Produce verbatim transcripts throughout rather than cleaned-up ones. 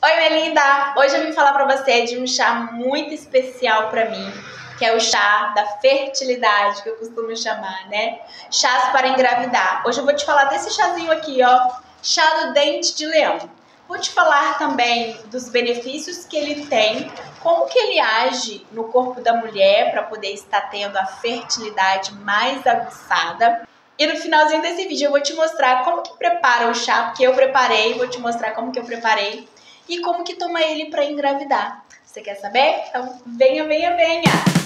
Oi, minha linda! Hoje eu vim falar pra você de um chá muito especial pra mim, que é o chá da fertilidade, que eu costumo chamar, né? Chás para engravidar. Hoje eu vou te falar desse chazinho aqui, ó, chá do dente de leão. Vou te falar também dos benefícios que ele tem, como que ele age no corpo da mulher para poder estar tendo a fertilidade mais aguçada. E no finalzinho desse vídeo eu vou te mostrar como que prepara o chá, porque eu preparei, vou te mostrar como que eu preparei e como que toma ele para engravidar. Você quer saber? Então venha, venha, venha!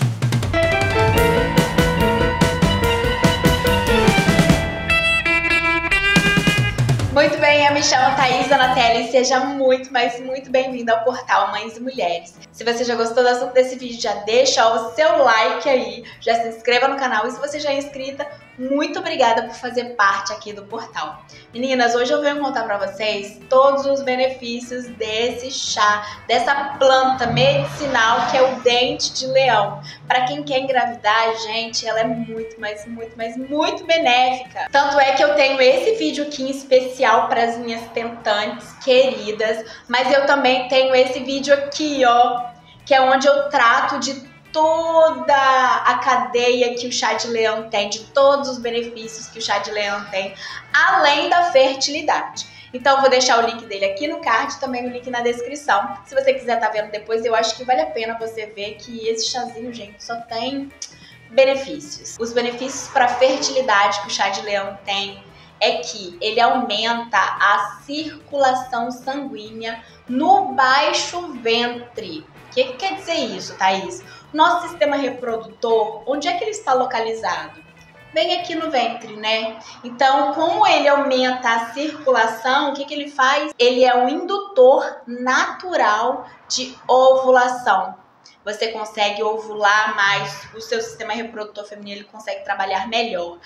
Muito bem, eu me chamo Thaís Donatelli e seja muito, mas muito bem-vinda ao portal Mães e Mulheres. Se você já gostou do assunto desse vídeo, já deixa o seu like aí, já se inscreva no canal e se você já é inscrita, muito obrigada por fazer parte aqui do portal. Meninas, hoje eu venho contar pra vocês todos os benefícios desse chá, dessa planta medicinal que é o dente de leão. Pra quem quer engravidar, gente, ela é muito, mas muito, mas muito benéfica. Tanto é que eu tenho esse vídeo aqui em especial para as minhas tentantes queridas, mas eu também tenho esse vídeo aqui, ó, que é onde eu trato de toda a cadeia que o chá de leão tem, de todos os benefícios que o chá de leão tem, além da fertilidade. Então, vou deixar o link dele aqui no card e também o link na descrição. Se você quiser estar vendo depois, eu acho que vale a pena você ver que esse chazinho, gente, só tem benefícios. Os benefícios para a fertilidade que o chá de leão tem é que ele aumenta a circulação sanguínea no baixo ventre. O que, que quer dizer isso, Thaís? Nosso sistema reprodutor, onde é que ele está localizado? Bem aqui no ventre, né? Então, como ele aumenta a circulação, o que, que ele faz? Ele é um indutor natural de ovulação. Você consegue ovular mais, o seu sistema reprodutor feminino ele consegue trabalhar melhor.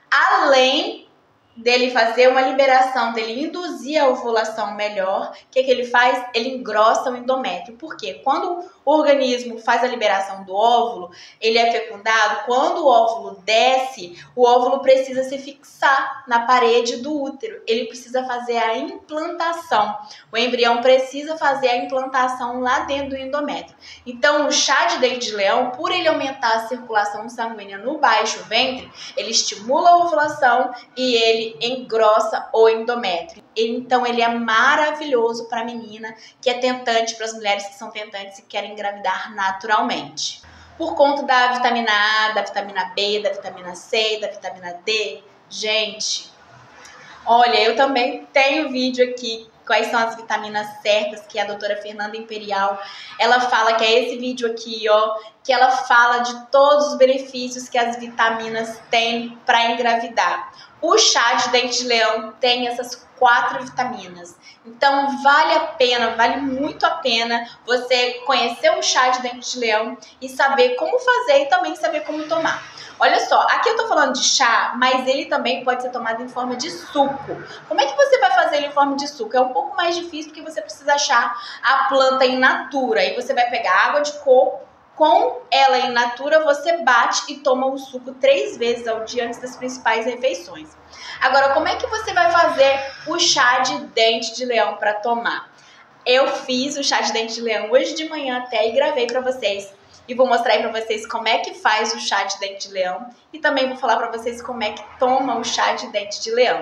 Além dele fazer uma liberação, dele induzir a ovulação melhor, o que, que ele faz? Ele engrossa o endométrio. Por quê? Quando o organismo faz a liberação do óvulo, ele é fecundado, quando o óvulo desce, o óvulo precisa se fixar na parede do útero. Ele precisa fazer a implantação. O embrião precisa fazer a implantação lá dentro do endométrio. Então, o chá de dente de leão, por ele aumentar a circulação sanguínea no baixo ventre, ele estimula a ovulação e ele engrossa o endométrio. Então ele é maravilhoso para a menina que é tentante, para as mulheres que são tentantes e querem engravidar naturalmente. Por conta da vitamina A, da vitamina B, da vitamina C, da vitamina D. Gente, olha, eu também tenho vídeo aqui quais são as vitaminas certas, que a doutora Fernanda Imperial, ela fala que é esse vídeo aqui, ó, que ela fala de todos os benefícios que as vitaminas têm para engravidar. O chá de dente de leão tem essas quatro vitaminas. Então vale a pena, vale muito a pena você conhecer o chá de dente de leão e saber como fazer e também saber como tomar. Olha só, aqui eu tô falando de chá, mas ele também pode ser tomado em forma de suco. Como é que você vai fazer ele em forma de suco? É um pouco mais difícil porque você precisa achar a planta in natura. Aí você vai pegar água de coco, com ela in natura você bate e toma o suco três vezes ao dia antes das principais refeições. Agora, como é que você vai fazer o chá de dente de leão para tomar? Eu fiz o chá de dente de leão hoje de manhã até e gravei para vocês. E vou mostrar aí pra vocês como é que faz o chá de dente de leão. E também vou falar pra vocês como é que toma o chá de dente de leão.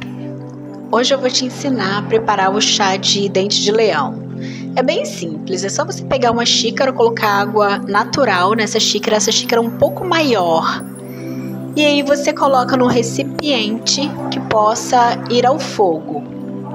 Hoje eu vou te ensinar a preparar o chá de dente de leão. É bem simples, é só você pegar uma xícara, colocar água natural nessa xícara, essa xícara um pouco maior. E aí você coloca num recipiente que possa ir ao fogo.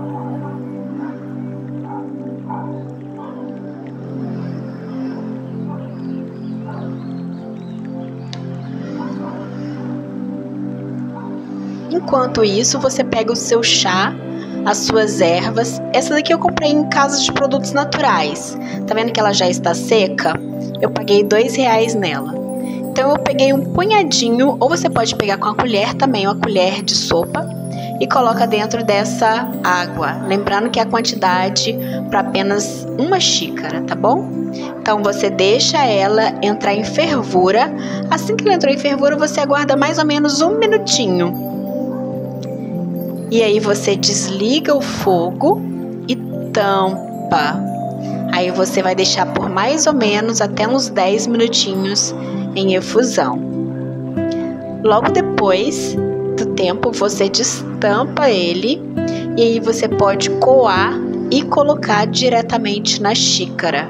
Enquanto isso, você pega o seu chá, as suas ervas. Essa daqui eu comprei em casas de produtos naturais. Tá vendo que ela já está seca? Eu paguei dois reais nela. Então eu peguei um punhadinho, ou você pode pegar com a colher também, uma colher de sopa, e coloca dentro dessa água. Lembrando que a quantidade para apenas uma xícara, tá bom? Então você deixa ela entrar em fervura. Assim que ela entrou em fervura, você aguarda mais ou menos um minutinho. E aí você desliga o fogo e tam tampa. Aí você vai deixar por mais ou menos até uns dez minutinhos em efusão. Logo depois do tempo, você destampa ele e aí você pode coar e colocar diretamente na xícara.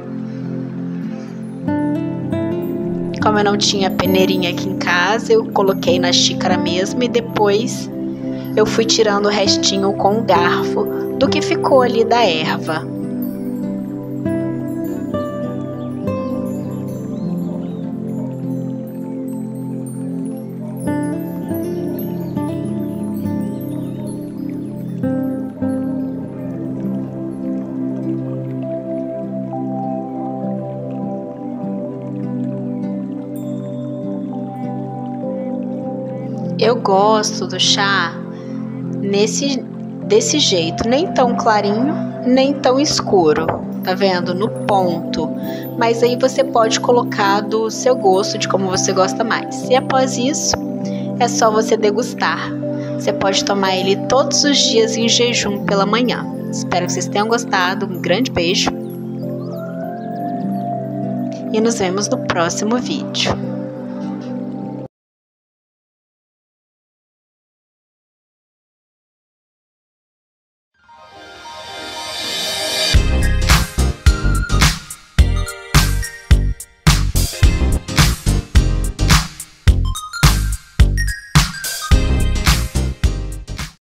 Como eu não tinha peneirinha aqui em casa, eu coloquei na xícara mesmo e depois eu fui tirando o restinho com o garfo do que ficou ali da erva. Eu gosto do chá nesse, desse jeito, nem tão clarinho, nem tão escuro, tá vendo? No ponto. Mas aí você pode colocar do seu gosto, de como você gosta mais. E após isso, é só você degustar. Você pode tomar ele todos os dias em jejum pela manhã. Espero que vocês tenham gostado. Um grande beijo. E nos vemos no próximo vídeo.